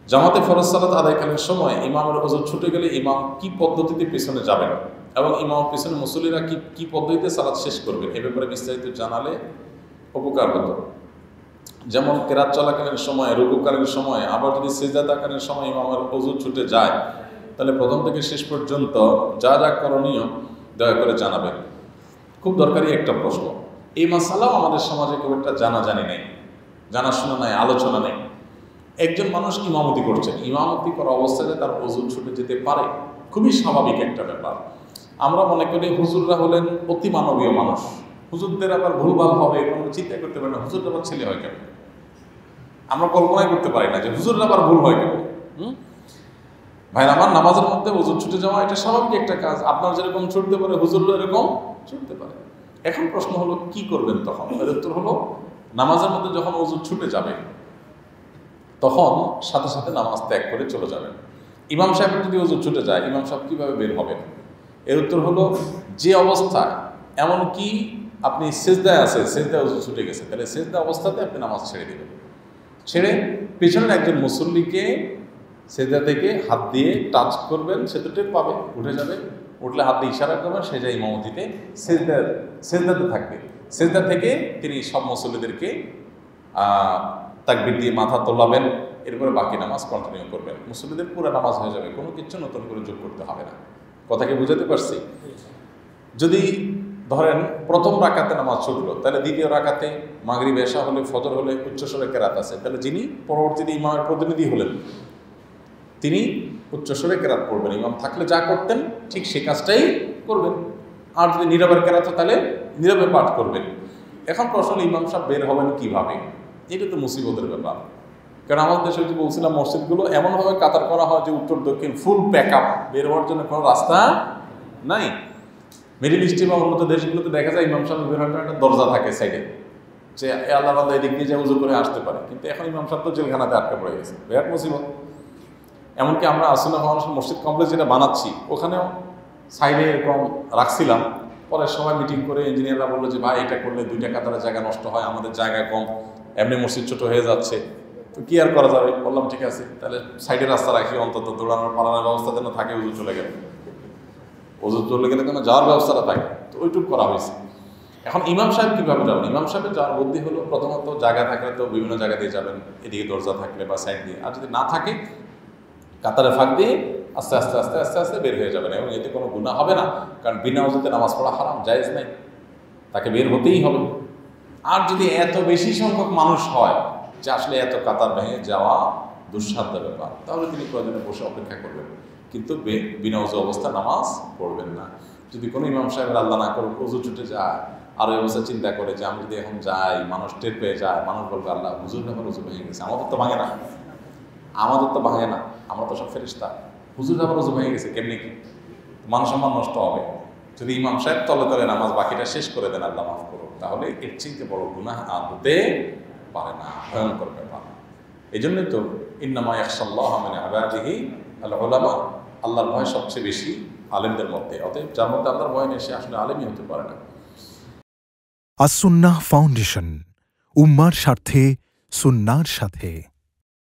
জামাতে ফরজ সালাত আদায়কালীন সময় ইমামের ওযর ছুটে গেলে ইমাম কি পদ্ধতিতে পেছনে যাবেন এবং ইমাম পেছনে মুসল্লিরা কি পদ্ধতিতে সালাত শেষ করবেন এ ব্যাপারে বিস্তারিত জানালে উপকার হতো। যেমন কেরাত চলাকালীন সময়, রুকুকালীন সময়, আবার যদি সিজদাকালীন সময় ইমামের ওযর ছুটে যায় তাহলে প্রথম থেকে শেষ পর্যন্ত যা যা করণীয় দয়া করে জানাবেন। খুব দরকারি একটা প্রশ্ন। এই মাসালাও আমাদের সমাজে খুব একটা জানাজানি নেই, জানাশোনা নাই, আলোচনা নেই। একজন মানুষ ইমামতি করছেন, ইমামতি করা অবস্থায় তার ওযর ছুটে যেতে পারে, খুবই স্বাভাবিক একটা ব্যাপার। আমরা মনে করি হুজুররা হলেন অতি মানবীয় মানুষ, হুজুরদের আবার ভুলভাল হবে কোনো চিন্তা করতে পারে না, হুজুররা আবার ছেলে হয় কেন? আমরা কল্পনাই করতে পারি না যে হুজুররা আবার ভুল হয় কেন। ভাই আমার নামাজের মধ্যে ওযর ছুটে যাওয়া এটা স্বাভাবিক একটা কাজ। আপনার যেরকম ছুটতে পারে হুজুররা এরকম ছুটতে পারে। এখন প্রশ্ন হলো কি করবেন তখন? এর উত্তর হলো নামাজের মধ্যে যখন ওযর ছুটে যাবে তখন সাথে সাথে নামাজ ত্যাগ করে চলে যাবেন। ইমাম সাহেবের যদি ওযর ছুটে যায় ইমাম সাহেব কীভাবে বের হবেন? এর উত্তর হলো যে অবস্থায়, এমনকি আপনি সেজদায় আছেন, সেজদায় ওযর ছুটে গেছে, তাহলে সেজদা অবস্থাতে আপনি নামাজ ছেড়ে দেবেন। ছেড়ে পেছনের একজন মুসল্লিকে সেজদা থেকে হাত দিয়ে টাচ করবেন, সে তো টের পাবে, উঠে যাবে, উঠলে হাত দিয়ে ইশারা করবেন, সে যায় ইমামতিতে সেজদাতে থাকবে। সেজদা থেকে তিনি সব মুসল্লিদেরকে তাকবীর দিয়ে মাথা তোলাবেন, এরপরে বাকি নামাজ কন্টিনিউ করবেন। মুসল্লিদের পুরো নামাজ হয়ে যাবে, কোনো কিছু নতুন করে যোগ করতে হবে না। কথাকে বুঝাতে পারছি? যদি ধরেন প্রথম রাকাতে নামাজ ছুটলো, তাহলে দ্বিতীয় রাকাতে মাগরিব এশা হলে, ফজর হলে উচ্চস্বরে কেরাত আছে, তাহলে যিনি পরবর্তীতে ইমামের প্রতিনিধি হলেন তিনি উচ্চস্বরে কেরাত পড়বেন। ইমাম থাকলে যা করতেন ঠিক সেই কাজটাই করবেন। আর যদি নীরবের কেরাত তাহলে নীরবে পাঠ করবেন। এখন প্রশ্ন হলো ইমাম সাহেব বের হবেন কীভাবে? এটা তো মুসিবতের ব্যাপার। কারণ আমাদের দেশে যে বলছিলাম মসজিদগুলো এমনভাবে কাতার করা হয় যে উত্তর দক্ষিণ ফুল প্যাক আপ, বের হওয়ার জন্য কোনো রাস্তা নাই। মিডিল ইস্টে বা উন্নত দেশগুলোতে দেখা যায় ইমাম সাহেব বের হওয়ার জন্য একটা দরজা থাকে সাইডে, যে আল্লাহ বান্দা এদিক দিয়ে যে উজু করে আসতে পারে। কিন্তু এখন ইমাম সাহেব তো জেলখানাতে আটকে পড়ে গেছে, বিরাট মুসিবত। এমনকি আমরা আসুনা ফাউন্ডেশন মসজিদ কমপ্লেক্স যেটা বানাচ্ছি ওখানেও সাইডে এরকম রাখছিলাম। পরে সবাই মিটিং করে ইঞ্জিনিয়াররা বললো যে ভাই এটা করলে 2টা কাতারের জায়গা নষ্ট হয়, আমাদের জায়গা কম, এমনি মসজিদ ছোটো হয়ে যাচ্ছে, তো কি আর করা যাবে। বললাম ঠিক আছে, তাহলে সাইডে রাস্তা রাখি, অন্তত দৌড়ানোর পালানোর ব্যবস্থা যেন থাকে, উজু চলে গেলে, উজু চলে গেলে যেন যাওয়ার ব্যবস্থাটা থাকে, তো ওইটুকু করা হয়েছে। এখন ইমাম সাহেব কীভাবে যাবেন? ইমাম সাহেবের যাওয়ার বুদ্ধি হলো প্রথমত জায়গা থাকলে তো বিভিন্ন জায়গা দিয়ে যাবেন, এদিকে দরজা থাকলে বা সাইড দিয়ে, আর যদি না থাকে কাতারে ফাঁক দিয়ে আস্তে আস্তে আস্তে আস্তে আস্তে বের হয়ে যাবেন। এবং এতে কোনো গুনাহ হবে না, কারণ বিনা ওযুতে নামাজ পড়া হারাম, জায়েজ নাই, তাকে বের হতেই হবে। আর যদি এত বেশি সংখ্যক মানুষ হয় যে আসলে এত কাতার ভেঙে যাওয়া দুঃসাধ্য ব্যাপার, তাহলে তিনি প্রয়োজনে বসে অপেক্ষা করবেন, কিন্তু বিনা ওযু অবস্থা নামাজ পড়বেন না। যদি কোনো ইমাম সাহেবের আল্লাহ না করুক ওযু ছুটে যায়, আর ওই অবস্থা চিন্তা করে যে আমি যদি এখন যাই, মানুষ টের পেয়ে যায়, মানুষ বলবে আল্লাহ হুজুর ব্যাপার ওযু ভেঙে গেছে, আমাদের তো ভাঙে না, আমরা তো সব ফেরেশতা, হুজুর ব্যাপার ওযু ভেঙে গেছে, কেমনি কি মান সম্মান নষ্ট হবে। যদি ইমাম সাহেব তলে তলে নামাজ বাকিটা শেষ করে দেন, আল্লাহ মাফ করুক, তাহলে এর চেয়ে বড় গুনাহ আর হতে পারে না, ভয়ঙ্কর ব্যাপার। এই জন্যই তো ইন্নামা ইয়াখশাল্লাহ মিন ইবাদিহি আল উলামা, আল্লাহর ভয় সবচেয়ে বেশি আলেমদের মধ্যে। অতএব যার মধ্যে আল্লাহর ভয় নেই সে আসলে আলেমই হতে পারে না। আস সুন্নাহ ফাউন্ডেশন, উম্মার স্বার্থে সুন্নাহর সাথে।